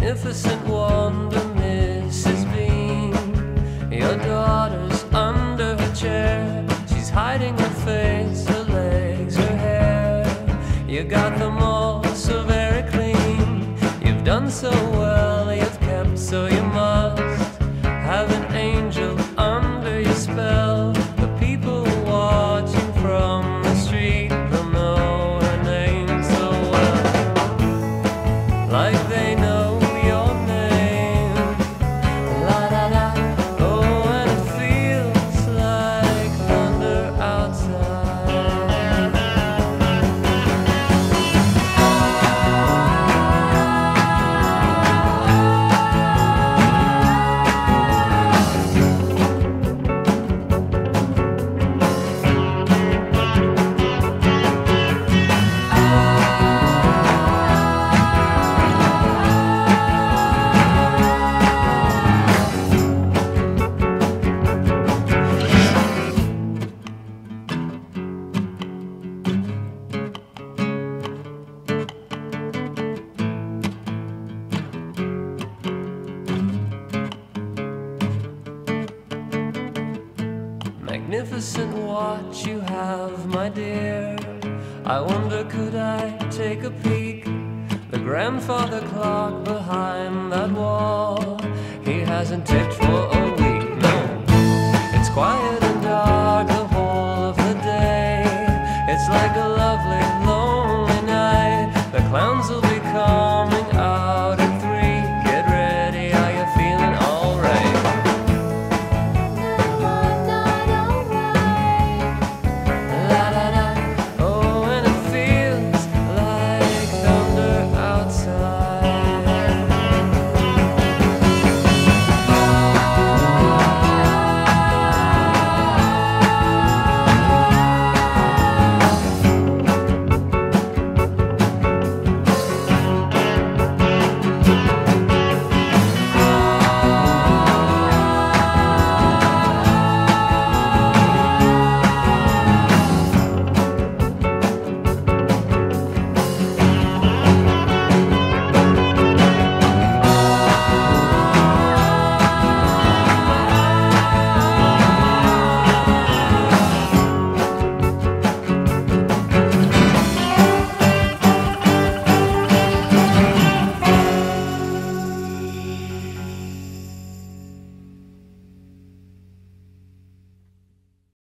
magnificent wonder, Mrs. Bean. Your daughter's under her chair. She's hiding her face, her legs, her hair. You got them all so very clean. You've done so well, you've kept, so you must have an angel under your spell. The people watching from the street, they'll know her name so well, like they know your name. La da da, oh, and it feels like thunder outside. Magnificent watch you have, my dear. I wonder, could I take a peek? The grandfather clock behind that wall, he hasn't ticked